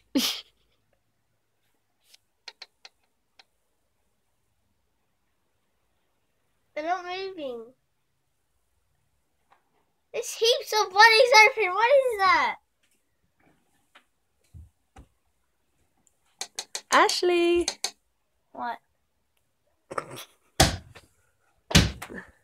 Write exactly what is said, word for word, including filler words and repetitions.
They're not moving. There's heaps of bodies open. What is that? Ashley. What?